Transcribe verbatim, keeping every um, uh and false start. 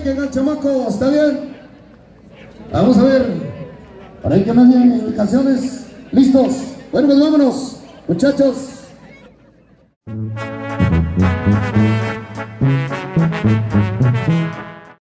llega el chamaco, ¿está bien? Vamos a ver, para el que manden canciones, listos. Bueno, pues vámonos, muchachos. Thank you.